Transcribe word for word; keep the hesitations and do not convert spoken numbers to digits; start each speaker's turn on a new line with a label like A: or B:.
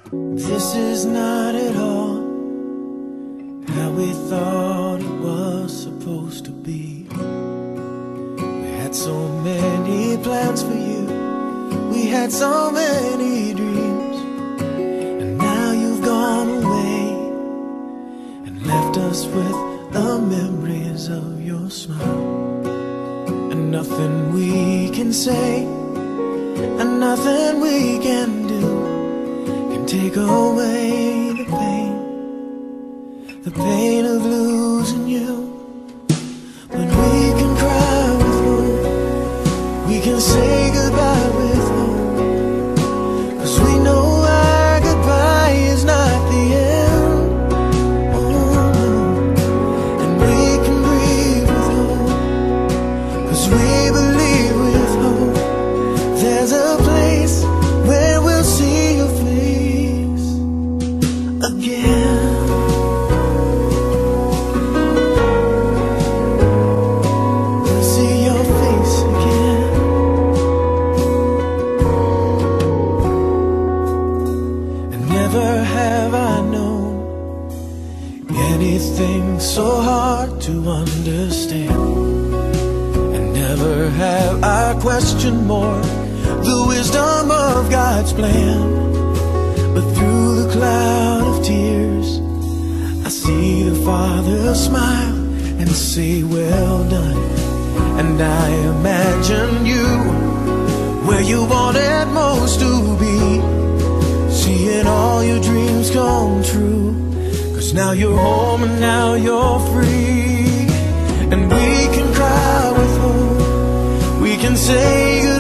A: This is not at all how we thought it was supposed to be. We had so many plans for you, we had so many dreams, and now you've gone away and left us with the memories of your smile. And nothing we can say and nothing we can do can take away the pain, the pain of losing you. But we can cry with hope, we can say goodbye with hope, 'cause we know our goodbye is not the end. Oh no. And we can breathe with hope, 'cause we believe with hope there's a place where we'll see your face again. Anything so hard to understand, and never have I questioned more the wisdom of God's plan. But through the cloud of tears, I see the Father smile and say, well done. And I imagine you where you wanted most to be, seeing all your dreams come true. 'Cause now you're home and now you're free. And we can cry with hope, we can say goodbye